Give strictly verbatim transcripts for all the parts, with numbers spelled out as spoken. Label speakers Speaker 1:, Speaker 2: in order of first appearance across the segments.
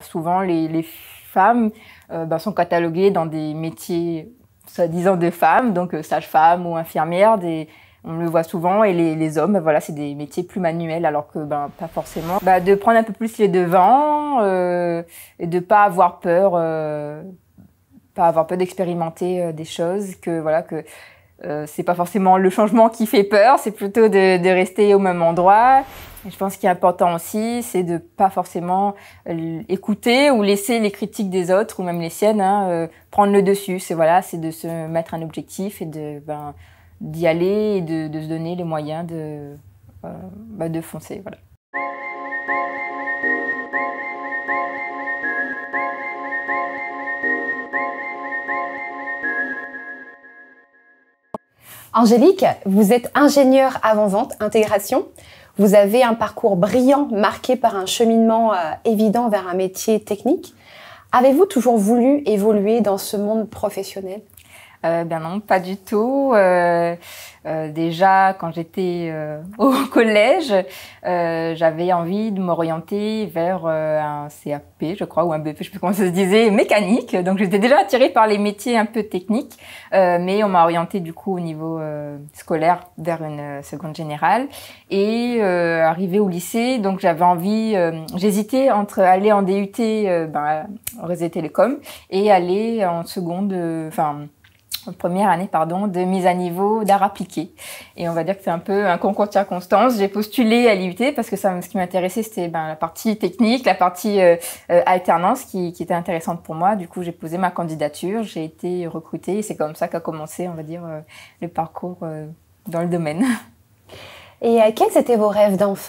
Speaker 1: Souvent, les, les femmes euh, ben, sont cataloguées dans des métiers soi-disant de femmes, donc euh, sage-femme ou infirmière, des, on le voit souvent, et les, les hommes, ben, voilà, c'est des métiers plus manuels, alors que ben, pas forcément. Ben, de prendre un peu plus les devants euh, et de pas avoir peur, euh, pas avoir peur d'expérimenter euh, des choses, que voilà que Euh, c'est pas forcément le changement qui fait peur, c'est plutôt de, de rester au même endroit. Et je pense qu'il est important aussi, c'est de pas forcément euh, écouter ou laisser les critiques des autres ou même les siennes hein, euh, prendre le dessus. C'est voilà, c'est de se mettre un objectif et de ben d'y aller et de, de se donner les moyens de euh, ben, de foncer. Voilà.
Speaker 2: Angélique, vous êtes ingénieure avant-vente, intégration. Vous avez un parcours brillant marqué par un cheminement euh, évident vers un métier technique. Avez-vous toujours voulu évoluer dans ce monde professionnel ?
Speaker 1: Euh, ben non, pas du tout. Euh, euh, déjà, quand j'étais euh, au collège, euh, j'avais envie de m'orienter vers euh, un C A P, je crois, ou un B P, je sais plus comment ça se disait, mécanique. Donc, j'étais déjà attirée par les métiers un peu techniques, euh, mais on m'a orientée du coup au niveau euh, scolaire vers une euh, seconde générale. Et euh, arrivée au lycée, donc j'avais envie, euh, j'hésitais entre aller en D U T, euh, ben, en réseau télécom, et aller en seconde, enfin. Euh, première année pardon de mise à niveau d'art appliqué, et on va dire que c'est un peu un concours de circonstances. J'ai postulé à l'I U T parce que ça, ce qui m'intéressait c'était ben, la partie technique, la partie euh, euh, alternance qui, qui était intéressante pour moi. Du coup j'ai posé ma candidature, j'ai été recrutée et c'est comme ça qu'a commencé on va dire euh, le parcours euh, dans le domaine.
Speaker 2: Et euh, quels étaient vos rêves d'enfant ?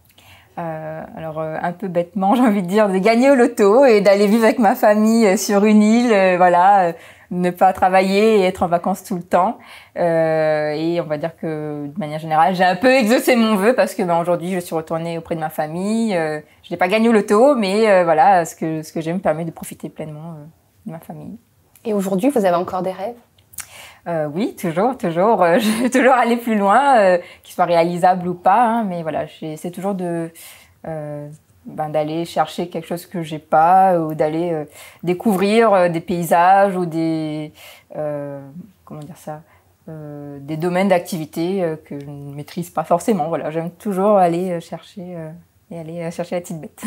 Speaker 1: Euh, alors euh, un peu bêtement j'ai envie de dire de gagner au loto et d'aller vivre avec ma famille euh, sur une île, euh, voilà, euh, ne pas travailler et être en vacances tout le temps. Euh, et on va dire que de manière générale j'ai un peu exaucé mon vœu parce que ben, aujourd'hui je suis retournée auprès de ma famille. Euh, je n'ai pas gagné au loto, mais euh, voilà, ce que ce que j'aime me permet de profiter pleinement euh, de ma famille.
Speaker 2: Et aujourd'hui vous avez encore des rêves ?
Speaker 1: Euh, oui, toujours, toujours. Euh, je vais toujours aller plus loin, euh, qu'ils soient réalisables ou pas. Hein, mais voilà, j'essaie toujours de euh, ben, d'aller chercher quelque chose que j'ai pas, ou d'aller euh, découvrir euh, des paysages ou des euh, comment dire ça, euh, des domaines d'activité euh, que je ne maîtrise pas forcément. Voilà, j'aime toujours aller chercher euh, et aller chercher la petite bête.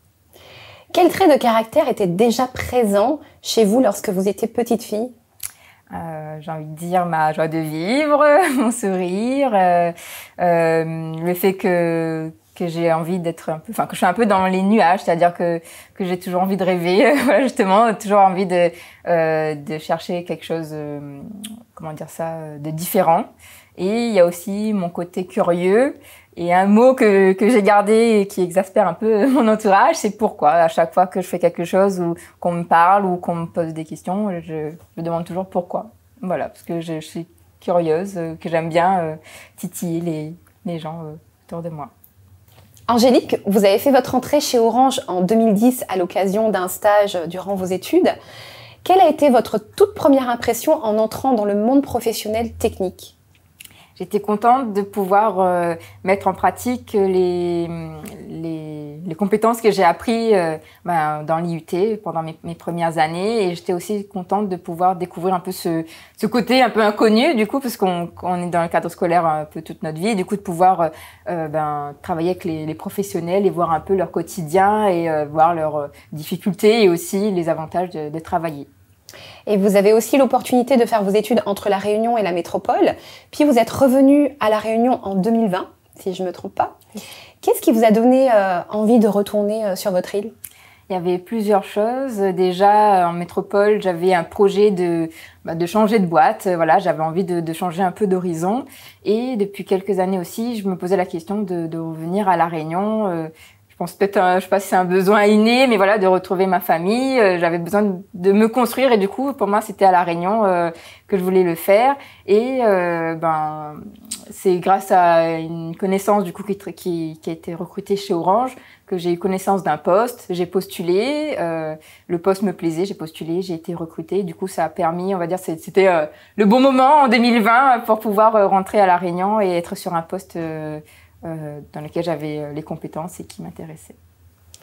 Speaker 2: Quels traits de caractère étaient déjà présents chez vous lorsque vous étiez petite fille ?
Speaker 1: Euh, j'ai envie de dire ma joie de vivre, mon sourire, euh, euh, le fait que que j'ai envie d'être un peu, enfin que je suis un peu dans les nuages, c'est-à-dire que que j'ai toujours envie de rêver, voilà justement, toujours envie de euh, de chercher quelque chose, euh, comment dire ça, de différent. Et il y a aussi mon côté curieux. Et un mot que, que j'ai gardé et qui exaspère un peu mon entourage, c'est pourquoi. À chaque fois que je fais quelque chose ou qu'on me parle ou qu'on me pose des questions, je, je demande toujours pourquoi. Voilà, parce que je, je suis curieuse, que j'aime bien euh, titiller les, les gens euh, autour de moi.
Speaker 2: Angélique, vous avez fait votre entrée chez Orange en deux mille dix à l'occasion d'un stage durant vos études. Quelle a été votre toute première impression en entrant dans le monde professionnel technique ?
Speaker 1: J'étais contente de pouvoir euh, mettre en pratique les, les, les compétences que j'ai apprises euh, ben, dans l'I U T pendant mes, mes premières années. Et j'étais aussi contente de pouvoir découvrir un peu ce, ce côté un peu inconnu, du coup, parce qu'on on est dans le cadre scolaire un peu toute notre vie. Et du coup, de pouvoir euh, ben, travailler avec les, les professionnels et voir un peu leur quotidien et euh, voir leurs difficultés et aussi les avantages de, de travailler.
Speaker 2: Et vous avez aussi l'opportunité de faire vos études entre La Réunion et la métropole. Puis vous êtes revenu à La Réunion en deux mille vingt, si je ne me trompe pas. Qu'est-ce qui vous a donné euh, envie de retourner euh, sur votre île ?
Speaker 1: Il y avait plusieurs choses. Déjà, en métropole, j'avais un projet de, bah, de changer de boîte. Voilà, j'avais envie de, de changer un peu d'horizon. Et depuis quelques années aussi, je me posais la question de, de revenir à La Réunion. Euh, Je pense peut-être, euh, je sais pas si c'est un besoin inné, mais voilà, de retrouver ma famille. Euh, j'avais besoin de, de me construire et du coup, pour moi, c'était à La Réunion euh, que je voulais le faire. Et euh, ben, c'est grâce à une connaissance du coup qui, qui, qui a été recrutée chez Orange que j'ai eu connaissance d'un poste. J'ai postulé, euh, le poste me plaisait, j'ai postulé, j'ai été recrutée. Du coup, ça a permis, on va dire, c'était euh, le bon moment en deux mille vingt pour pouvoir euh, rentrer à La Réunion et être sur un poste. Euh, Euh, dans lequel j'avais les compétences et qui m'intéressaient.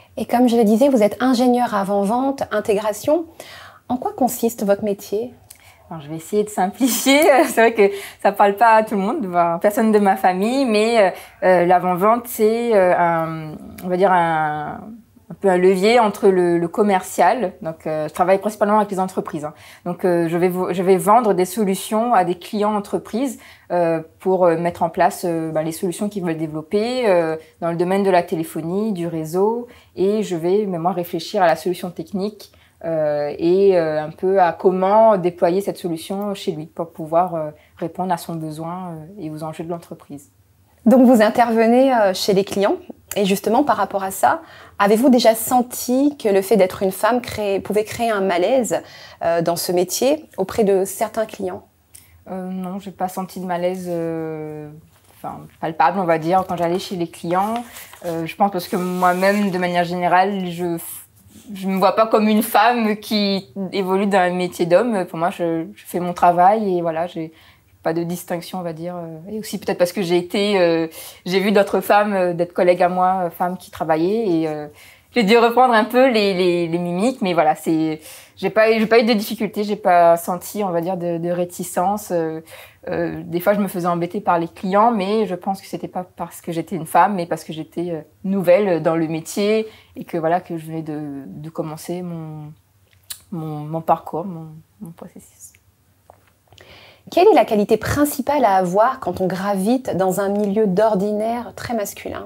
Speaker 2: Et comme je le disais, vous êtes ingénieur avant-vente, intégration. En quoi consiste votre métier?
Speaker 1: Alors, je vais essayer de simplifier. C'est vrai que ça parle pas à tout le monde, voire personne de ma famille, mais euh, l'avant-vente, c'est euh, un, on va dire un, un peu un levier entre le, le commercial. Donc, euh, je travaille principalement avec les entreprises. Hein. Donc, euh, je vais je vais vendre des solutions à des clients entreprises euh, pour mettre en place euh, bah, les solutions qu'ils veulent développer euh, dans le domaine de la téléphonie, du réseau, et je vais, mais moi, réfléchir à la solution technique. Euh, et euh, un peu à comment déployer cette solution chez lui pour pouvoir euh, répondre à son besoin euh, et aux enjeux de l'entreprise.
Speaker 2: Donc vous intervenez euh, chez les clients et justement par rapport à ça, avez-vous déjà senti que le fait d'être une femme créait, pouvait créer un malaise euh, dans ce métier auprès de certains clients?
Speaker 1: euh, Non, j'ai pas senti de malaise euh, enfin, palpable, on va dire, quand j'allais chez les clients. Euh, je pense parce que moi-même, de manière générale, je Je me vois pas comme une femme qui évolue dans un métier d'homme. Pour moi, je, je fais mon travail et voilà, j'ai pas de distinction, on va dire. Et aussi peut-être parce que j'ai été, euh, j'ai vu d'autres femmes, euh, d'autres collègues à moi, euh, femmes qui travaillaient et euh, j'ai dû reprendre un peu les, les, les mimiques. Mais voilà, c'est, j'ai pas, j'ai pas eu de difficultés, j'ai pas senti, on va dire, de, de réticence. Euh, euh, des fois, je me faisais embêter par les clients, mais je pense que c'était pas parce que j'étais une femme, mais parce que j'étais euh, nouvelle dans le métier et que voilà, que je venais de, de commencer mon, mon, mon parcours, mon, mon processus.
Speaker 2: Quelle est la qualité principale à avoir quand on gravite dans un milieu d'ordinaire très masculin?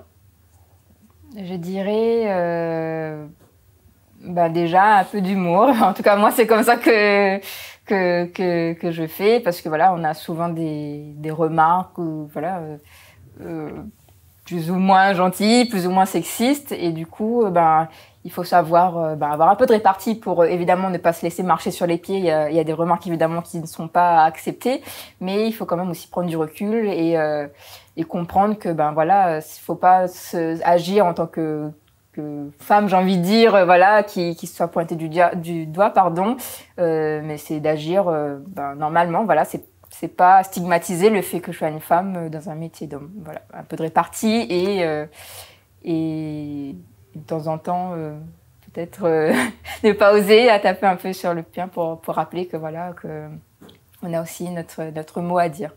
Speaker 1: Je dirais euh, bah déjà un peu d'humour. En tout cas, moi, c'est comme ça que que que que je fais parce que voilà, on a souvent des des remarques ou voilà euh, euh, plus ou moins gentilles, plus ou moins sexistes et du coup, euh, ben il faut savoir euh, ben, avoir un peu de répartie pour euh, évidemment ne pas se laisser marcher sur les pieds. Il y a, il y a des remarques évidemment qui ne sont pas acceptées, mais il faut quand même aussi prendre du recul et euh, et comprendre que ben voilà, il faut pas se, agir en tant que que femme, j'ai envie de dire, voilà, qui, qui soit pointée du, dia, du doigt, pardon, euh, mais c'est d'agir euh, ben, normalement, voilà, c'est c'est pas stigmatiser le fait que je sois une femme dans un métier d'homme, voilà, un peu de répartie et euh, et de temps en temps euh, peut-être euh, ne pas oser à taper un peu sur le pied pour pour rappeler que voilà que on a aussi notre notre mot à dire.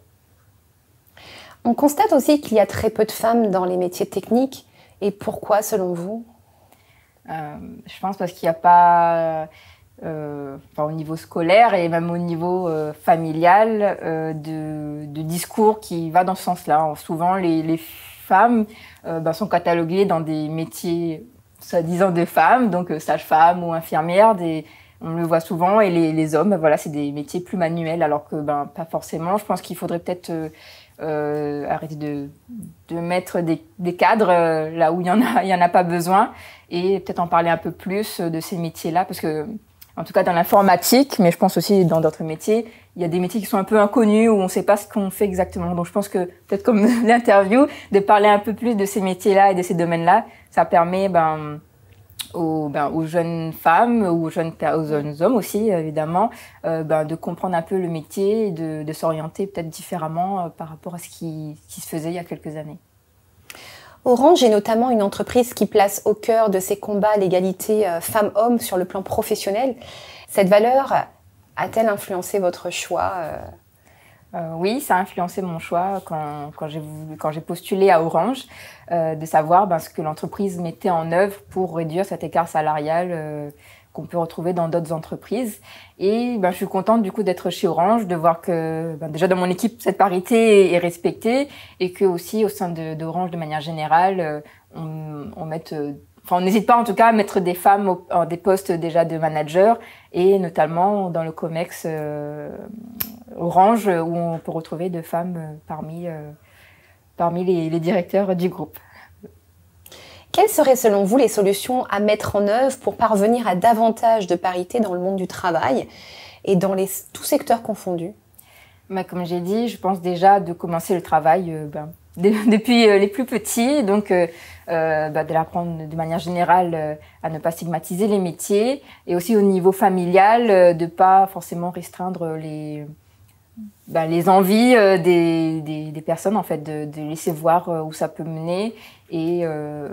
Speaker 2: On constate aussi qu'il y a très peu de femmes dans les métiers techniques. Et pourquoi, selon vous?
Speaker 1: euh, Je pense parce qu'il n'y a pas, euh, enfin, au niveau scolaire et même au niveau euh, familial, euh, de, de discours qui va dans ce sens-là. Souvent, les, les femmes euh, ben, sont cataloguées dans des métiers soi-disant de femmes, donc euh, sage-femme ou infirmière, des, on le voit souvent, et les, les hommes, ben, voilà, c'est des métiers plus manuels, alors que ben, pas forcément. Je pense qu'il faudrait peut-être... Euh, Euh, arrêter de, de mettre des, des cadres euh, là où il y en a, il y en a pas besoin et peut-être en parler un peu plus de ces métiers-là parce que, en tout cas dans l'informatique, mais je pense aussi dans d'autres métiers, il y a des métiers qui sont un peu inconnus où on ne sait pas ce qu'on fait exactement. Donc je pense que peut-être comme l'interview, de parler un peu plus de ces métiers-là et de ces domaines-là, ça permet ben Aux, ben, aux jeunes femmes, aux jeunes, aux jeunes hommes aussi, évidemment, euh, ben, de comprendre un peu le métier et de, de s'orienter peut-être différemment euh, par rapport à ce qui, qui se faisait il y a quelques années.
Speaker 2: Orange est notamment une entreprise qui place au cœur de ses combats l'égalité euh, femmes-hommes sur le plan professionnel. Cette valeur a-t-elle influencé votre choix euh...
Speaker 1: Euh, oui, ça a influencé mon choix quand, quand j'ai quand j'ai postulé à Orange, euh, de savoir ben, ce que l'entreprise mettait en œuvre pour réduire cet écart salarial euh, qu'on peut retrouver dans d'autres entreprises. Et ben, je suis contente du coup d'être chez Orange, de voir que ben, déjà dans mon équipe cette parité est respectée et que aussi au sein de, d'Orange de manière générale, euh, on, on mette euh, Enfin, on n'hésite pas en tout cas à mettre des femmes au, à des postes déjà de manager et notamment dans le COMEX euh, Orange où on peut retrouver de femmes parmi, euh, parmi les, les directeurs du groupe.
Speaker 2: Quelles seraient selon vous les solutions à mettre en œuvre pour parvenir à davantage de parité dans le monde du travail et dans les, tous secteurs confondus?
Speaker 1: Bah, comme j'ai dit, je pense déjà de commencer le travail euh, ben, depuis euh, les plus petits, donc euh, euh, bah, de l'apprendre de manière générale euh, à ne pas stigmatiser les métiers et aussi au niveau familial euh, de pas forcément restreindre les bah, les envies euh, des, des des personnes en fait, de, de laisser voir euh, où ça peut mener et euh,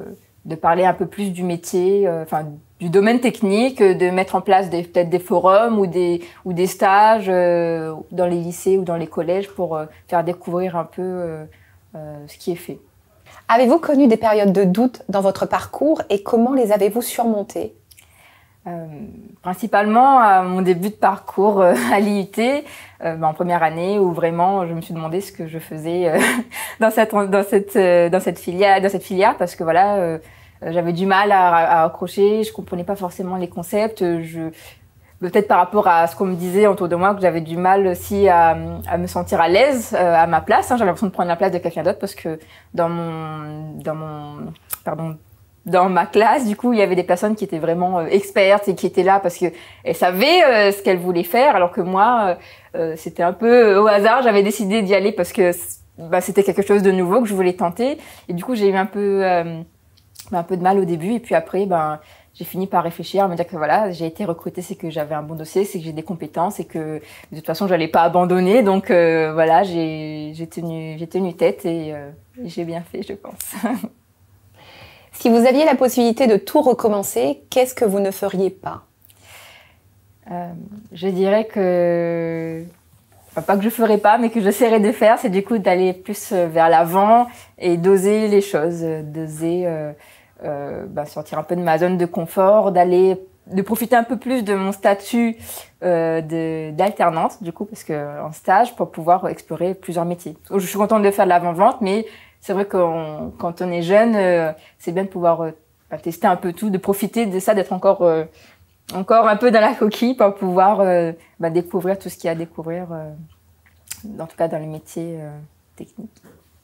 Speaker 1: de parler un peu plus du métier, euh, enfin du domaine technique, de mettre en place des, peut-être des forums ou des, ou des stages euh, dans les lycées ou dans les collèges pour euh, faire découvrir un peu euh, euh, ce qui est fait.
Speaker 2: Avez-vous connu des périodes de doute dans votre parcours et comment les avez-vous surmontées?
Speaker 1: Euh, principalement à mon début de parcours euh, à l'I U T, euh, en première année, où vraiment je me suis demandé ce que je faisais euh, dans cette dans cette euh, dans cette filière dans cette filière parce que voilà euh, j'avais du mal à, à accrocher, je comprenais pas forcément les concepts, je peut-être par rapport à ce qu'on me disait autour de moi que j'avais du mal aussi à, à me sentir à l'aise euh, à ma place, hein, j'avais l'impression de prendre la place de quelqu'un d'autre parce que dans mon dans mon pardon dans ma classe, du coup, il y avait des personnes qui étaient vraiment euh, expertes et qui étaient là parce que elles savaient euh, ce qu'elles voulaient faire, alors que moi, euh, c'était un peu euh, au hasard. J'avais décidé d'y aller parce que bah, c'était quelque chose de nouveau que je voulais tenter. Et du coup, j'ai eu un peu, euh, un peu de mal au début. Et puis après, ben, j'ai fini par réfléchir, à me dire que voilà, j'ai été recrutée, c'est que j'avais un bon dossier, c'est que j'ai des compétences et que de toute façon, j'allais pas abandonner. Donc euh, voilà, j'ai, j'ai tenu, j'ai tenu tête et, euh, et j'ai bien fait, je pense.
Speaker 2: Si vous aviez la possibilité de tout recommencer, qu'est-ce que vous ne feriez pas?
Speaker 1: euh, Je dirais que, enfin, pas que je ferais pas, mais que j'essaierais de faire, c'est du coup d'aller plus vers l'avant et d'oser les choses, d'oser euh, euh, bah, sortir un peu de ma zone de confort, d'aller, de profiter un peu plus de mon statut euh, de, d'alternante, du coup, parce que en stage, pour pouvoir explorer plusieurs métiers. Je suis contente de faire de l'avant-vente, mais c'est vrai que quand on est jeune, euh, c'est bien de pouvoir euh, tester un peu tout, de profiter de ça, d'être encore, euh, encore un peu dans la coquille pour pouvoir euh, bah, découvrir tout ce qu'il y a à découvrir, euh, en tout cas dans les métiers euh, techniques.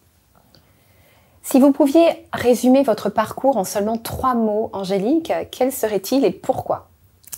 Speaker 2: Si vous pouviez résumer votre parcours en seulement trois mots, Angélique, quels seraient-ils et pourquoi?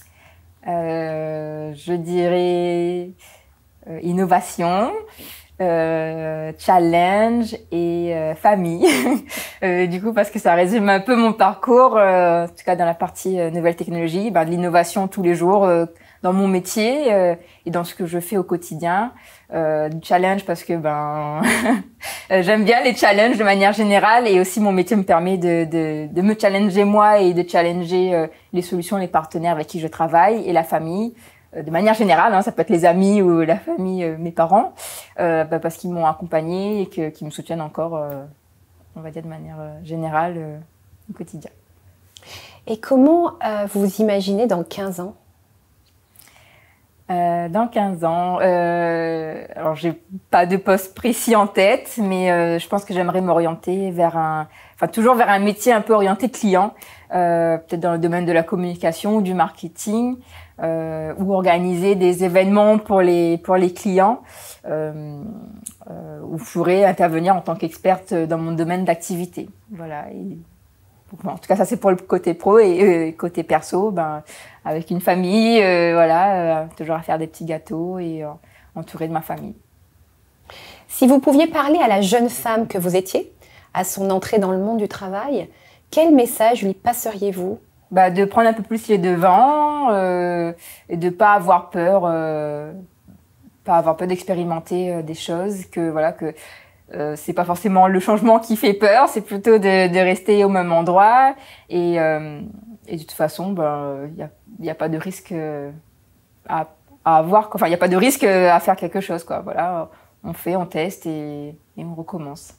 Speaker 1: euh, Je dirais euh, innovation. Euh, challenge et euh, famille. euh, du coup, parce que ça résume un peu mon parcours, euh, en tout cas dans la partie euh, nouvelles technologies, ben, de l'innovation tous les jours euh, dans mon métier euh, et dans ce que je fais au quotidien. Euh, challenge parce que ben j'aime bien les challenges de manière générale et aussi mon métier me permet de, de, de me challenger moi et de challenger euh, les solutions, les partenaires avec qui je travaille et la famille. De manière générale, hein, ça peut être les amis ou la famille, euh, mes parents, euh, bah, parce qu'ils m'ont accompagnée et que, qu'ils me soutiennent encore, euh, on va dire de manière euh, générale, euh, au quotidien.
Speaker 2: Et comment euh, vous vous imaginez dans quinze ans?
Speaker 1: euh, Dans quinze ans, euh, alors j'ai pas de poste précis en tête, mais euh, je pense que j'aimerais m'orienter vers un, enfin toujours vers un métier un peu orienté client, euh, peut-être dans le domaine de la communication ou du marketing. Euh, ou organiser des événements pour les pour les clients, euh, euh, où je pourrais intervenir en tant qu'experte dans mon domaine d'activité. Voilà. Et, bon, en tout cas, ça c'est pour le côté pro et euh, côté perso, ben avec une famille, euh, voilà, euh, toujours à faire des petits gâteaux et euh, entourée de ma famille.
Speaker 2: Si vous pouviez parler à la jeune femme que vous étiez, à son entrée dans le monde du travail, quel message lui passeriez-vous?
Speaker 1: Bah, de prendre un peu plus les devants euh, et de pas avoir peur, euh, pas avoir peur d'expérimenter euh, des choses, que voilà que euh, c'est pas forcément le changement qui fait peur, c'est plutôt de, de rester au même endroit et, euh, et de toute façon, ben il y a, y a pas de risque à, à avoir, enfin il y a pas de risque à faire quelque chose quoi. Voilà, on fait, on teste et, et on recommence.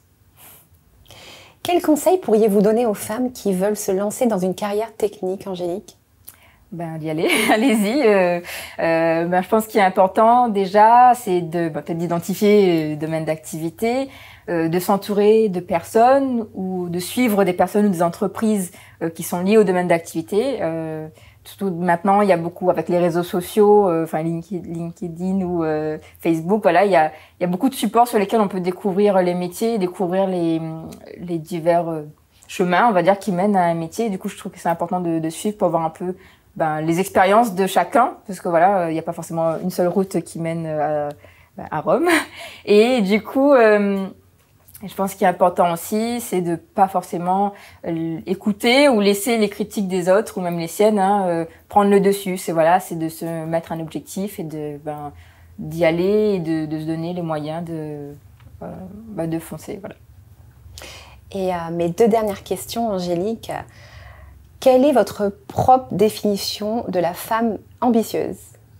Speaker 2: Quel conseil pourriez-vous donner aux femmes qui veulent se lancer dans une carrière technique, Angélique?
Speaker 1: Ben, d'y aller, allez-y. Euh, euh, ben, je pense qu'il est important déjà, c'est de ben, peut-être d'identifier le domaine d'activité, euh, de s'entourer de personnes ou de suivre des personnes ou des entreprises euh, qui sont liées au domaine d'activité. Euh, Surtout maintenant, il y a beaucoup avec les réseaux sociaux, euh, enfin LinkedIn ou euh, Facebook. Voilà, il y a, il y a beaucoup de supports sur lesquels on peut découvrir les métiers, découvrir les, les divers euh, chemins, on va dire, qui mènent à un métier. Et du coup, je trouve que c'est important de, de suivre pour voir un peu ben, les expériences de chacun, parce que voilà, il n'y a pas forcément une seule route qui mène à, à Rome. Et du coup, euh, je pense qu'il est important aussi, c'est de pas forcément euh, écouter ou laisser les critiques des autres ou même les siennes hein, euh, prendre le dessus. C'est voilà, c'est de se mettre un objectif et de ben, d'y aller et de, de se donner les moyens de euh, ben, de foncer. Voilà.
Speaker 2: Et euh, mes deux dernières questions, Angélique. Quelle est votre propre définition de la femme ambitieuse?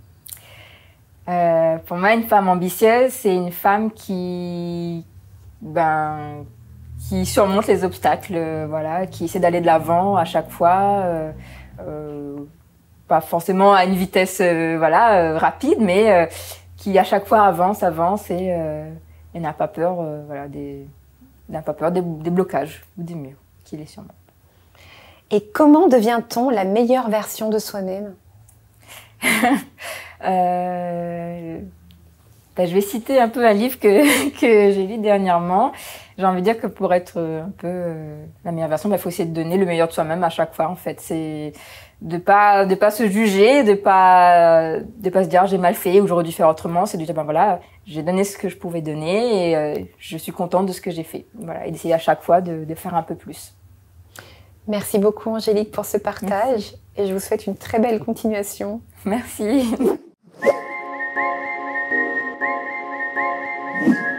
Speaker 1: euh, Pour moi, une femme ambitieuse, c'est une femme qui, ben, qui surmonte les obstacles, euh, voilà, qui essaie d'aller de l'avant à chaque fois, euh, euh, pas forcément à une vitesse euh, voilà, euh, rapide, mais euh, qui à chaque fois avance, avance et, euh, et n'a pas peur, euh, voilà, des, n'a pas peur des, des blocages ou des murs qui les surmontent.
Speaker 2: Et comment devient-on la meilleure version de soi-même?
Speaker 1: euh, ben, Je vais citer un peu un livre que, que j'ai lu dernièrement. J'ai envie de dire que pour être un peu euh, la meilleure version, il ben, faut essayer de donner le meilleur de soi-même à chaque fois. En fait, c'est de pas de pas se juger, de pas de pas se dire j'ai mal fait ou j'aurais dû faire autrement. C'est de dire ben voilà, j'ai donné ce que je pouvais donner et euh, je suis contente de ce que j'ai fait. Voilà, et d'essayer à chaque fois de, de faire un peu plus.
Speaker 2: Merci beaucoup Angélique pour ce partage. Merci. Et je vous souhaite une très belle continuation.
Speaker 1: Merci.